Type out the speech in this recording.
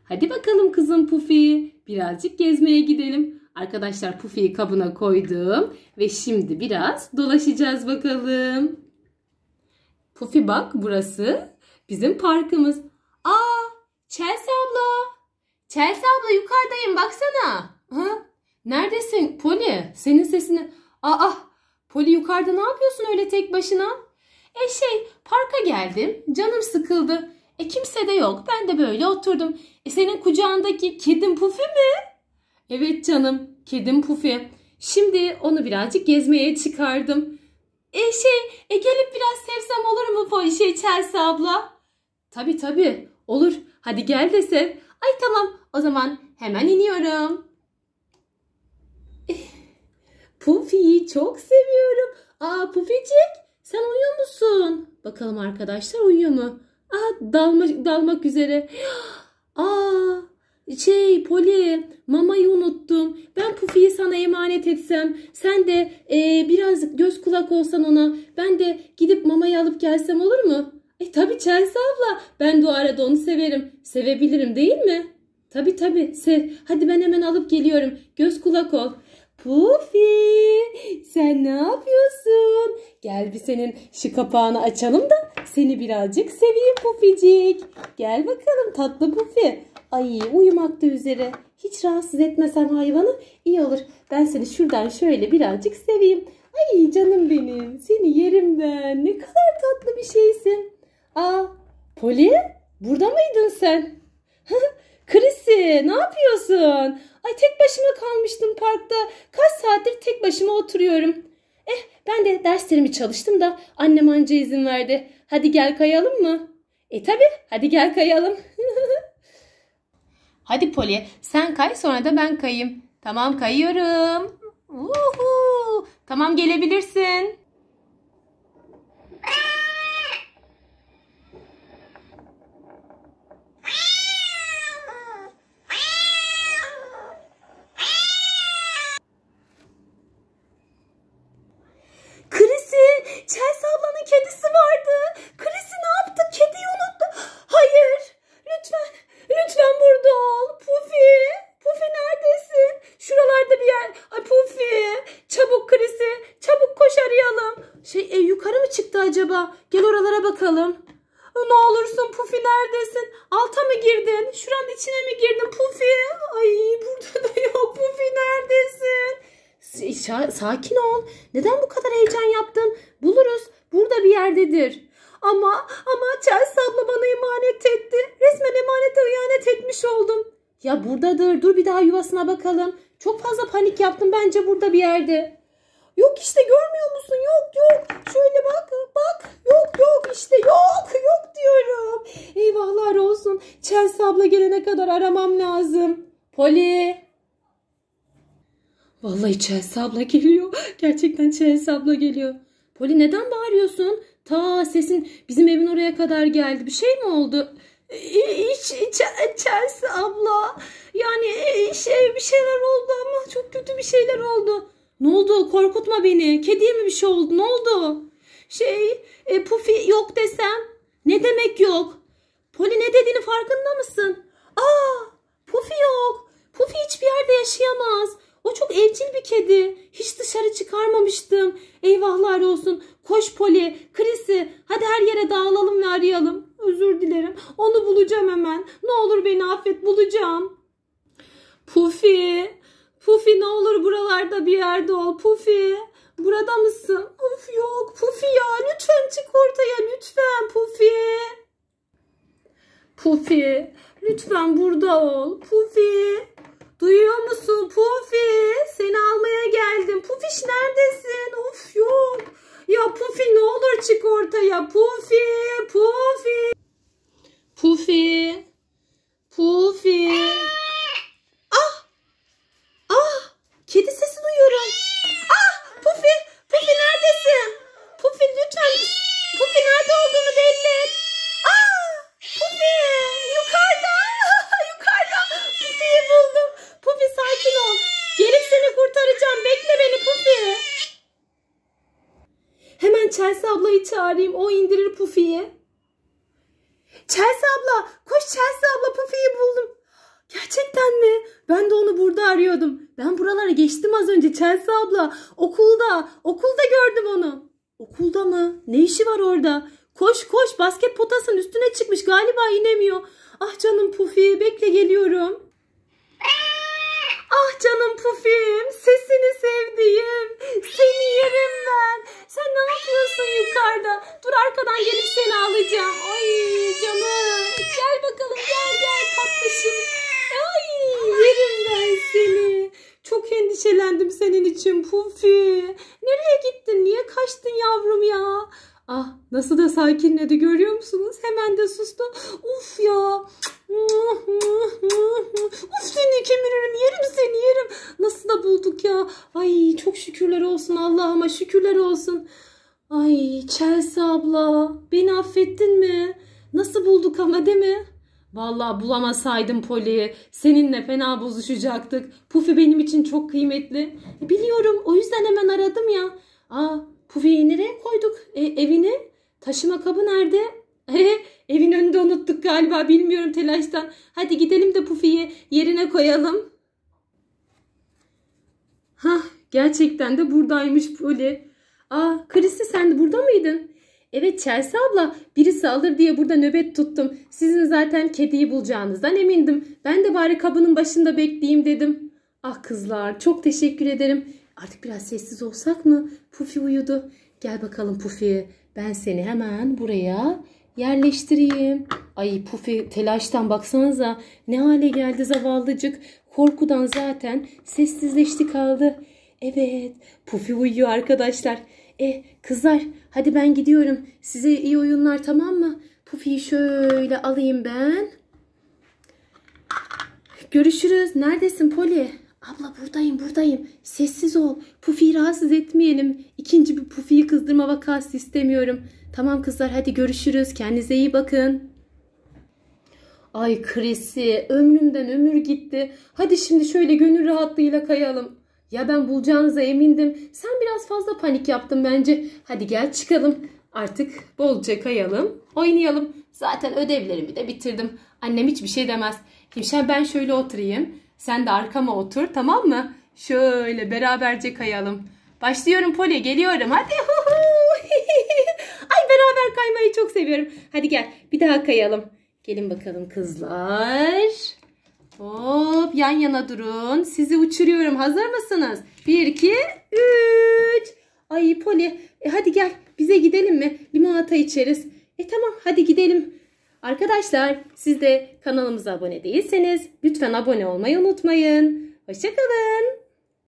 Hadi bakalım kızım Pufi. Birazcık gezmeye gidelim. Arkadaşlar Pufi'yi kabına koydum. Ve şimdi biraz dolaşacağız bakalım. Pufi bak burası bizim parkımız. Aa, Chelsea abla. Chelsea abla yukarıdayım baksana. Ha? Neredesin Poli? Senin sesini... Aa, Poli yukarıda ne yapıyorsun öyle tek başına? Parka geldim. Canım sıkıldı. Kimse de yok. Ben de böyle oturdum. Senin kucağındaki kedin Pufi mi? Evet canım. Kedim Pufi. Şimdi onu birazcık gezmeye çıkardım. Gelip biraz sevsem olur mu Poli Chelsea abla? Tabii. Olur. Hadi gel de sev. Ay tamam. O zaman hemen iniyorum. Pufi'yi çok seviyorum. Aa Puficik, sen uyuyor musun? Bakalım arkadaşlar uyuyor mu? Dalmak üzere. Poli, mamayı unuttum. Ben Pufi'yi sana emanet etsem, sen de biraz göz kulak olsan ona. Ben de gidip mamayı alıp gelsem olur mu? Tabii Chelsea abla. Ben bu arada onu severim. Sevebilirim değil mi? Tabii sev. Hadi ben hemen alıp geliyorum. Göz kulak ol. Pufi, sen ne yapıyorsun? Gel bir senin şu kapağını açalım da seni birazcık seveyim Puficik. Gel bakalım tatlı Pufi. Ay uyumakta üzere. Hiç rahatsız etmesem hayvanı iyi olur. Ben seni şuradan şöyle birazcık seveyim. Ay canım benim, seni yerimden. Ne kadar tatlı bir şeysin. Poli, burada mıydın sen? Chrissy, ne yapıyorsun? Ay tek başıma kalmıştım parkta. Kaç saattir tek başıma oturuyorum. Ben de derslerimi çalıştım da annem anca izin verdi. Hadi gel kayalım mı? Tabii, hadi gel kayalım. Hadi Poli, sen kay sonra da ben kayayım. Tamam kayıyorum. Tamam gelebilirsin. Chelsea ablanın kedisi vardı. Chrissy ne yaptı? Kediyi unuttu. Hayır. Lütfen burada ol. Pufi neredesin? Şuralarda bir yer. Ay Pufi. Çabuk Chrissy. Çabuk koş arayalım. Yukarı mı çıktı acaba? Gel oralara bakalım. Ne olursun Pufi neredesin? Alta mı girdin? Şuranın içine mi girdin Pufi? Ay burada da yok. Pufi neredesin? Sakin ol. Neden bu kadar heyecan yaptın? Buluruz. Burada bir yerdedir. Ama Chelsea abla bana emanet etti. Resmen emanete ihanet etmiş oldum. Ya buradadır. Dur bir daha yuvasına bakalım. Çok fazla panik yaptım. Bence burada bir yerde. Yok işte görmüyor musun? Yok. Şöyle bak. Yok işte yok diyorum. Eyvahlar olsun. Chelsea abla gelene kadar aramam lazım. Poli. Vallahi Chelsea abla geliyor. Gerçekten Chelsea abla geliyor. Poli neden bağırıyorsun? Sesin bizim evin oraya kadar geldi. Bir şey mi oldu? Chelsea abla. Yani bir şeyler oldu ama çok kötü bir şeyler oldu. Ne oldu? Korkutma beni. Kediye mi bir şey oldu? Ne oldu? Pufi yok desem. Ne demek yok? Poli ne dediğini farkında mısın? Pufi yok. Pufi hiçbir yerde yaşayamaz. O çok evcil bir kedi. Hiç dışarı çıkarmamıştım. Eyvahlar olsun. Koş Poli, Chrissy. Hadi her yere dağılalım ve arayalım. Özür dilerim. Onu bulacağım hemen. Ne olur beni affet, bulacağım. Pufi ne olur buralarda bir yerde ol. Pufi. Burada mısın? Of yok. Pufi ya. Lütfen çık ortaya. Lütfen Pufi. Lütfen burada ol. Pufi. Duyuyor musun Pufi? Seni almaya geldim. Pufiş neredesin? Of yok. Ya Pufi ne olur çık ortaya. Pufi. Kedi sesi duyuyorum. Pufi neredesin? Pufi lütfen. Pufi nerede olduğunu belli et. Pufi yukarıda. Pufi'yi buldum. Pufi sakin ol. Gelip seni kurtaracağım. Bekle beni Pufi. Hemen Chelsea ablayı çağırayım. O indirir Pufi'yi. Chelsea abla. Koş Chelsea abla. Pufi'yi buldum. arıyordum. Ben buralara geçtim az önce Chelsea abla. Okulda gördüm onu. Okulda mı? Ne işi var orada? Koş koş, basket potasının üstüne çıkmış, galiba inemiyor. Ah canım Pufi, bekle geliyorum. Ah canım Pufim, sesini sevdiğim. Seni yerim ben. Sen ne yapıyorsun yukarıda? Dur, arkadan gelip seni alacağım. Ay canım. Gel bakalım, gel tatlışım. Ay, yerim ben seni. Çok endişelendim senin için Pufi. Nereye gittin? Niye kaçtın yavrum ya? Ah, nasıl da sakinledi, görüyor musunuz? Hemen de sustu. Uf ya. Uf, seni kemiririm, yerim seni, yerim. Nasıl da bulduk ya. Ay çok şükürler olsun Allah'ıma, şükürler olsun. Ay Chelsea abla, beni affettin mi? Nasıl bulduk ama, değil mi? Vallahi bulamasaydım Polly'yi seninle fena bozuşacaktık. Pufi benim için çok kıymetli. Biliyorum, o yüzden hemen aradım ya. Pufi'yi nereye koyduk? Evine? Taşıma kabı nerede? Evin önünde unuttuk galiba, bilmiyorum telaştan. Hadi gidelim de Pufi'yi yerine koyalım. Gerçekten de buradaymış Polly. Chrissy, sen de burada mıydın? Evet Chelsea abla, birisi alır diye burada nöbet tuttum. Sizin zaten kediyi bulacağınızdan emindim. Ben de bari kabının başında bekleyeyim dedim. Ah kızlar, çok teşekkür ederim. Artık biraz sessiz olsak mı? Pufi uyudu. Gel bakalım Pufi. Ben seni hemen buraya yerleştireyim. Ay Pufi telaştan baksanıza ne hale geldi zavallıcık. Korkudan zaten sessizleşti kaldı. Evet, Pufi uyuyor arkadaşlar. Kızlar, hadi ben gidiyorum. Size iyi oyunlar, tamam mı? Pufi'yi şöyle alayım ben. Görüşürüz. Neredesin Polly? Abla buradayım. Sessiz ol. Pufi'yi rahatsız etmeyelim. İkinci bir Pufi'yi kızdırma vakası istemiyorum. Tamam kızlar, hadi görüşürüz. Kendinize iyi bakın. Ay Chrissy, ömrümden ömür gitti. Hadi şimdi şöyle gönül rahatlığıyla kayalım. Ya ben bulacağınıza emindim. Sen biraz fazla panik yaptın bence. Hadi gel çıkalım. Artık bolca kayalım, oynayalım. Zaten ödevlerimi de bitirdim. Annem hiçbir şey demez. Şimdi ben şöyle oturayım. Sen de arkama otur, tamam mı? Şöyle beraberce kayalım. Başlıyorum Polly, geliyorum. Hadi. Ay, beraber kaymayı çok seviyorum. Hadi gel bir daha kayalım. Gelin bakalım kızlar. Hop, yan yana durun. Sizi uçuruyorum. Hazır mısınız? 1, 2, 3. Ay Polly, hadi gel bize gidelim mi? Limonata içeriz. Tamam, hadi gidelim. Arkadaşlar, siz de kanalımıza abone değilseniz lütfen abone olmayı unutmayın. Hoşça kalın.